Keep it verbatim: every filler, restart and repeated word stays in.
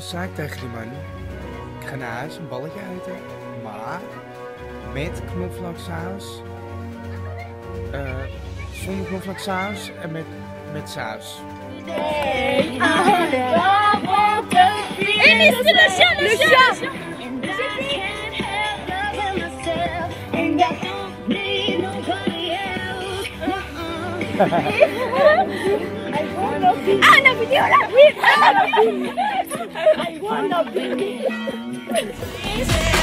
zei ik tegen die man, ik ga naar huis een balletje eten, maar met knoflooksaus, uh, zonder knoflooksaus en met, met saus. Et mais c'est le chien, le chien! Ah, la vidéo là, oui! I wanna be.